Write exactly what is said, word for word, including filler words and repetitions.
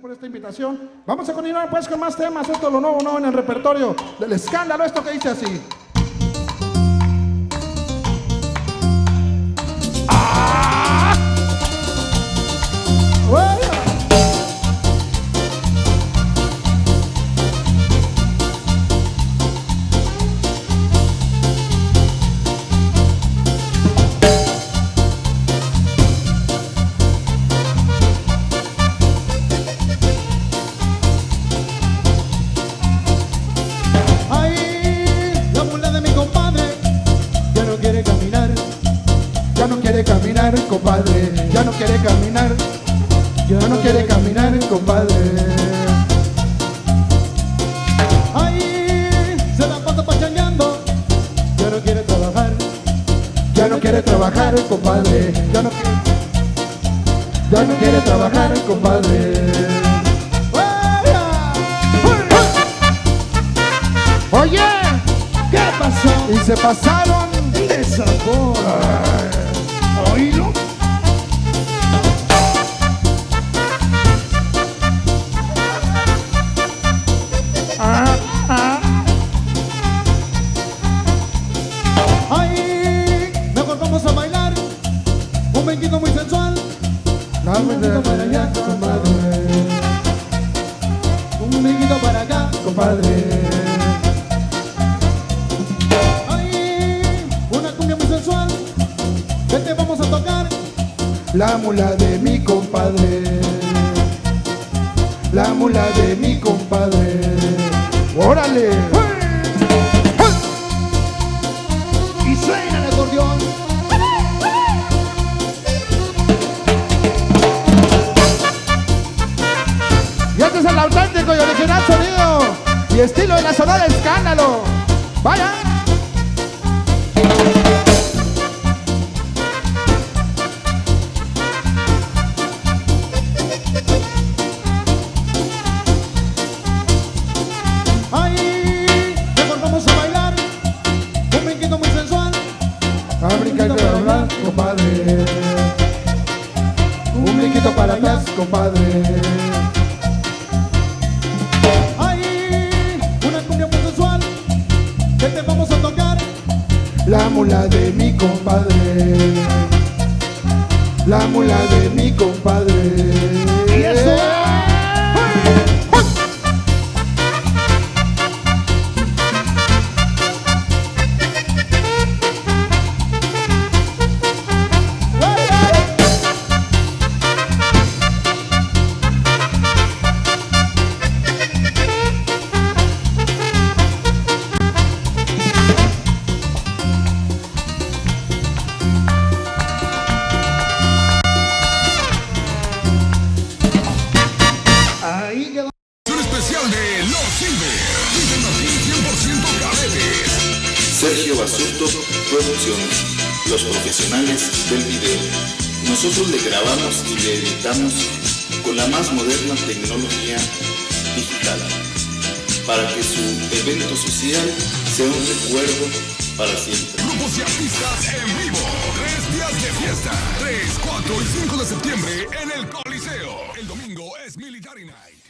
por esta invitación. Vamos a continuar pues con más temas. Esto es lo nuevo, nuevo en el repertorio del escándalo. Esto que dice así. ¡Ah! ¡Bueno! Ya no quiere caminar, compadre. Ya no quiere caminar. Ya no quiere caminar, compadre. Ay, se la pasa pachangueando. Ya no quiere trabajar. Ya no quiere trabajar, compadre. Ya no quiere. Ya no quiere trabajar, compadre. Oye, ¿qué pasó? Y se pasaron de sabor. ¿Oílo? Ah, ah. Ay, mejor vamos a bailar un benquito muy sensual. Un benquito para allá, compadre. Un benquito para acá, compadre. Ay, una cumbia muy sensual. ¿Qué te vamos a tocar? La mula de mi compadre. La mula de mi compadre. ¡Órale! Y suena el acordeón. Y este es el auténtico y original sonido y estilo de la Sonora Escándalo. ¡Vaya! A brincar y hablar, compadre. Un brinquito para atrás, compadre. Ay, una cumbia muy sensual. ¿Qué te vamos a tocar? La mula de mi compadre. La mula de mi compadre. Y eso. Un especial de Los Silver, cien por ciento cadetes. Sergio Basurto Producciones, los profesionales del video. Nosotros le grabamos y le editamos con la más moderna tecnología digital para que su evento social sea un recuerdo para siempre. Grupos y artistas en vivo, tres días de fiesta, tres, cuatro y cinco de septiembre en el Coliseo. El domingo es Military Night.